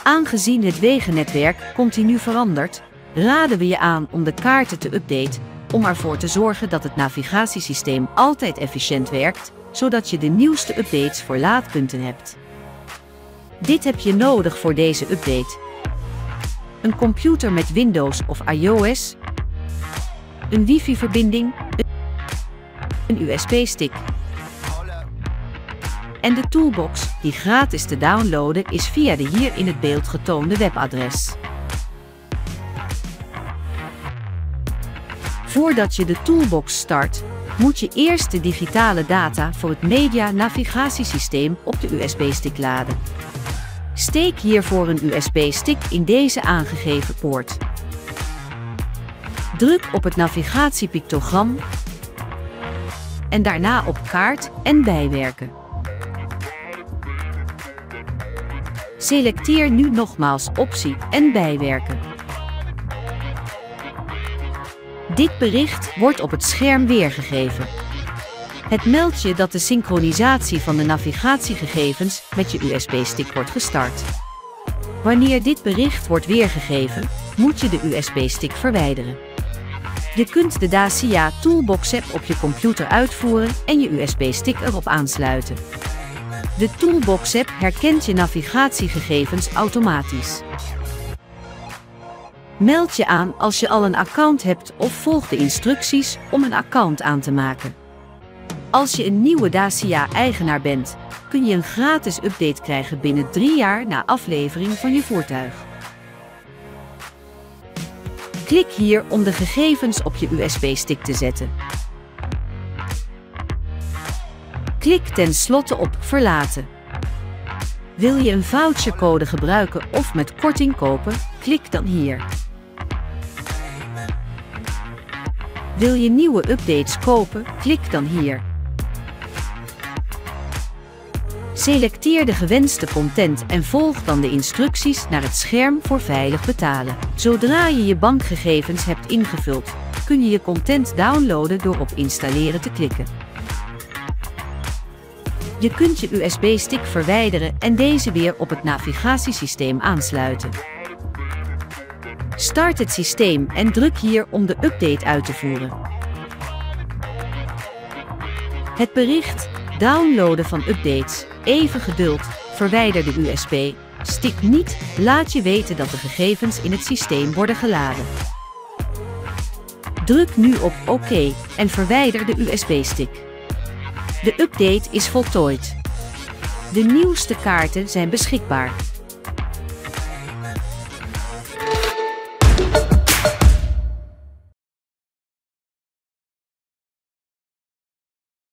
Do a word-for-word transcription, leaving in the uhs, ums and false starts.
Aangezien het wegennetwerk continu verandert, raden we je aan om de kaarten te updaten, om ervoor te zorgen dat het navigatiesysteem altijd efficiënt werkt, zodat je de nieuwste updates voor laadpunten hebt. Dit heb je nodig voor deze update: een computer met Windows of iOS, een wifi-verbinding, een U S B-stick. En de toolbox, die gratis te downloaden is via de hier in het beeld getoonde webadres. Voordat je de toolbox start, moet je eerst de digitale data voor het media navigatiesysteem op de U S B-stick laden. Steek hiervoor een U S B-stick in deze aangegeven poort. Druk op het navigatiepictogram en daarna op kaart en bijwerken. Selecteer nu nogmaals optie en bijwerken. Dit bericht wordt op het scherm weergegeven. Het meldt je dat de synchronisatie van de navigatiegegevens met je U S B-stick wordt gestart. Wanneer dit bericht wordt weergegeven, moet je de U S B-stick verwijderen. Je kunt de Dacia Toolbox app op je computer uitvoeren en je U S B-stick erop aansluiten. De Toolbox app herkent je navigatiegegevens automatisch. Meld je aan als je al een account hebt of volg de instructies om een account aan te maken. Als je een nieuwe Dacia-eigenaar bent, kun je een gratis update krijgen binnen drie jaar na aflevering van je voertuig. Klik hier om de gegevens op je U S B-stick te zetten. Klik ten slotte op Verlaten. Wil je een vouchercode gebruiken of met korting kopen? Klik dan hier. Wil je nieuwe updates kopen? Klik dan hier. Selecteer de gewenste content en volg dan de instructies naar het scherm voor veilig betalen. Zodra je je bankgegevens hebt ingevuld, kun je je content downloaden door op Installeren te klikken. Je kunt je U S B-stick verwijderen en deze weer op het navigatiesysteem aansluiten. Start het systeem en druk hier om de update uit te voeren. Het bericht downloaden van updates, even geduld, verwijder de U S B-stick niet, laat je weten dat de gegevens in het systeem worden geladen. Druk nu op OK en verwijder de U S B-stick. De update is voltooid. De nieuwste kaarten zijn beschikbaar.